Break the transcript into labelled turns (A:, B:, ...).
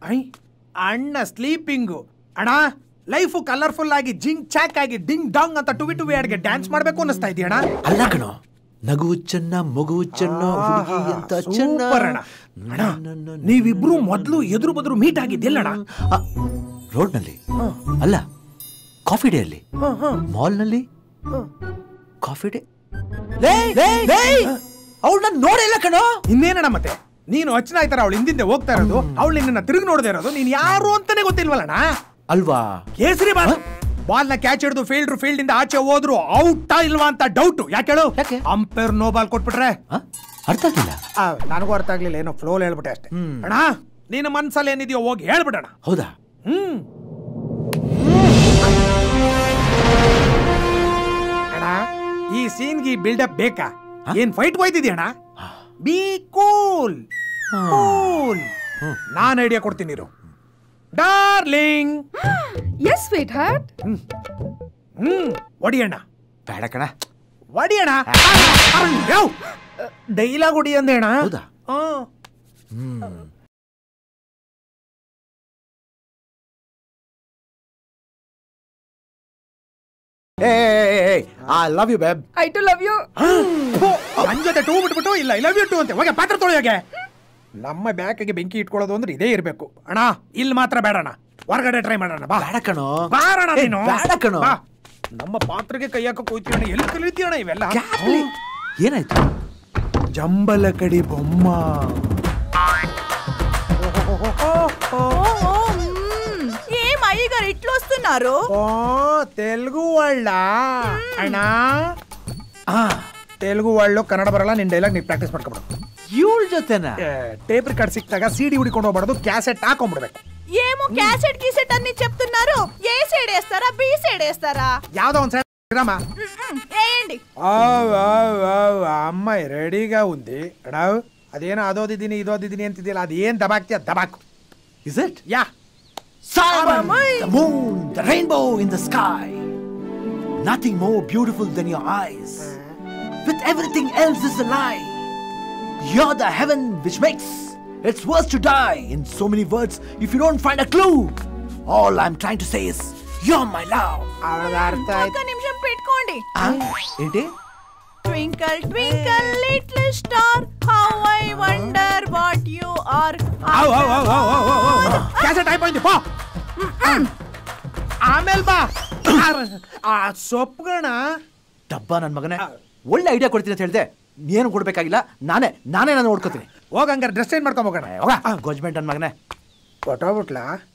A: ಅಣ್ಣ ಸ್ಲೀಪಿಂಗು. ಅಣ್ಣ life colourful ಆಗಿ ಜಿಂಗ್ ಚಾಕ್ ಆಗಿ ಡಿಂಗ್ ಡಾಂಗ್ ಅಂತ ಟುವಿ ಟುವಿ ಅಡ್ಗೆ ಡ್ಯಾನ್ಸ್ ಮಾಡ್ಬೇಕು ಅನ್ನಿಸ್ತಾ ಇದೆಯಣ್ಣ.
B: ಅಲ್ಲ ಕಣೋ, ನಗುವು ಚೆನ್ನ ಮಗುವು ಚೆನ್ನ ಹುಡುಗಿ ಅಂತ ಚೆನ್ನ.
A: ನೀವಿಬ್ರು ಮೊದ್ಲು ಎದುರು ಬದ್ರು ಮೀಟ್ ಆಗಿದ್ದಿಲ್ಲಣ್ಣ.
B: ರೋಡ್ ನಲ್ಲಿ ಅಲ್ಲ, ಕಾಫಿ ಡೇ ಅಲ್ಲಿ, ಮಾಲ್ ನಲ್ಲಿ ಕಾಫಿ ಡೇ. ಅವಳನ್ನ ನೋಡಿಲ್ಲ ಕಣೋ.
A: ಇನ್ನೇನಣ್ಣ ಮತ್ತೆ ನೀನು ಅಚ್ಚನ ಆಯ್ತಾರ ಅವಳು ಹಿಂದಿಂದೆ ಹೋಗ್ತಾ ಇರೋದು, ಅವಳು ನಿನ್ನ ತಿರುಗಿ ನೋಡದೆ ಇರೋದು, ನೀನ್ ಯಾರು ಅಂತಾನೆ ಗೊತ್ತಿಲ್ವಲ್ಲಣ್ಣ.
B: ಅಲ್ವಾ?
A: ಕೇಸರಿ ಬಾಲ್ ನ ಕ್ಯಾಚ್ ಹಿಡಿದು ಫೀಲ್ಡ್ ಇಂದ ಆಚೆ ಹೋದ್ರು ಔಟಾ ಇಲ್ವಾ ಅಂತ ಡೌಟ್. ಯಾಕೆ ಹೇಳು? ಅಂಪೈರ್ ನೋ ಬಾಲ್ ಕೊಟ್ಬಿಟ್ರೆ
B: ಅರ್ಥ ಆಗಿಲ್ಲ.
A: ನನಗೂ ಅರ್ಥ ಆಗ್ಲಿಲ್ಲ, ಏನೋ ಫ್ಲೋ ಹೇಳ್ಬಿಟ್ಟೆ ಅಷ್ಟೇ. ಅಣ್ಣ ನಿನ್ನ ಮನ್ಸಲ್ಲಿ ಏನಿದೆಯೋ ಹೋಗಿ ಹೇಳ್ಬಿಡಣ.
B: ಹೌದಾ?
A: ಅಣ್ಣ ಈ ಸೀನ್ಗೆ ಬಿಲ್ಡಪ್ ಬೇಕಾ? ಏನ್ ಫೈಟ್ ಹೋಯ್ತಿದ್ಯಣ್ಣ? Be cool cool. ನಾನ್ ಐಡಿಯಾ ಕೊಡ್ತೀನಿ ಇರು. ಡಾರ್ಲಿಂಗ್.
C: Yes sweetheart.
A: ಒಡಿಯಣ್ಣ.
B: ಬೇಡ ಕಣ,
A: ಒಡಿಯಣ್ಣ. ಡೈಲಾಗ್ ಹೊಡಿ ಅಂದೇಣ.
B: ಹೌದಾ?
A: I love you babe.
C: I too love you.
A: ನನ್ ಜೊತೆ ಟೂ ಬಿಟ್ಬಿಟ್ಟು ಇಲ್ಲ ಐ ಲವ್ ಯು ಟೂ ಅಂತ ಹೋಗಿ ಪಾತ್ರ ತೊಳೆಯೋಗೆ. ನಮ್ಮ ಬ್ಯಾಕಿಗೆ ಬೆಂಕಿ ಇಟ್ಕೊಳ್ಳೋದು ಅಂದ್ರೆ ಇದೇ ಇರ್ಬೇಕು ಅಣ್ಣ. ಇಲ್ಲಿ ಮಾತ್ರ ಬೇಡಣ್ಣ, ಹೊರಗಡೆ ಟ್ರೈ ಮಾಡೋಣ. ಬಾ.
B: ಬೇಡ ಕಣೋ,
A: ಬಾರಣ ನೀನು.
B: ಬೇಡ ಕಣೋ.
A: ನಮ್ಮ ಪಾತ್ರಕ್ಕೆ ಕೈ ಹಾಕಕ್ ಹೋಯ್ತೀವಣ್ಣ. ಎಲ್ಲಿ ಕಲಿತೀವಣ್ಣ ಇವೆಲ್ಲ?
B: ಏನಾಯ್ತು?
A: ಜಂಬಲ ಕಡಿ ಬೊಮ್ಮ.
D: ఏం అయ్యగారు ఇట్లా వస్తున్నారు?
A: తెలుగు వాళ్ళ అಣ್ಣ. తెలుగు వాళ్ళు కన్నడ బరಲ್ಲ. ನಿನ್ ಡೈಲಾಗ್ ನೀ ಪ್ರಾಕ್ಟೀಸ್ ಮಾಡ್ಕೊಬಿಡು.
B: ಇವಳ ಜೊತೆನಾ?
A: ಟೇಪ್ ರಿಕಾರ್ಡ್ ಸಿಕ್ತಾಗ ಸಿಡಿ ಹುಡಿಕೊಂಡು ಹೋಗ್ಬಾರ್ದು, ಕ್ಯಾಸೆಟ್ ಹಾಕೊಂಡ್ಬಿಡ್ಬೇಕು.
D: ఏమో క్యాసెట్ గీసెట్ అన్ని చెప్తున్నారు. ఏ సైడ్ వేస్తారా బి సైడ్ వేస్తారా?
A: యావదో ಒಂದು సైడ్ రామా
D: వేయండి.
A: అమ్మాయి రెడీగా ఉంది. అడావు అదేనో అదోదిದ್ದೀನಿ ಇದೋದಿದ್ದೀನಿ ಅಂತಿದ್ದಿಲ್ಲ, ಅದೇನ್ ದಬಾಕ್ತಿಯ ದಬಾಕು.
B: Is it?
A: Yeah.
B: Sun, the moon, the rainbow in the sky. Nothing more beautiful than your eyes. With everything else is a lie. You're the heaven which makes it's worse to die. In so many words, if you don't find a clue, all I'm trying to say is you're my love.
D: ఒక్క నిమిషం పెట్టుకోండి.
B: ఏంటి?
D: Twinkle twinkle little star, how I wonder what you are.
A: Cassette అయిపోయింది పో. ಆಮೇಲೆ ಬಾ. ಆ ಸೊಪ್ಪುಗಣ
B: ಡಬ್ಬ ನನ್ನ ಮಗನೇ, ಒಳ್ಳೆ ಐಡಿಯಾ ಕೊಡ್ತೀನಿ ಅಂತ ಹೇಳಿದೆ. ಏನು ಕೊಡ್ಬೇಕಾಗಿಲ್ಲ, ನಾನೇ ನಾನು ನೋಡ್ಕೋತೀನಿ.
A: ಹೋಗಂಗಾರೆ ಡ್ರೆಸ್ ಚೇಂಜ್ ಮಾಡ್ಕೊಂಡ್ ಹೋಗೋಣ.
B: ಹೋಗ ಗೋಜ್ಮೆಂಟ್ ನನ್ನ ಮಗನೇ.
A: ಕೊಟ್ಟೋಗ್ಬಿಟ್ಲಾ?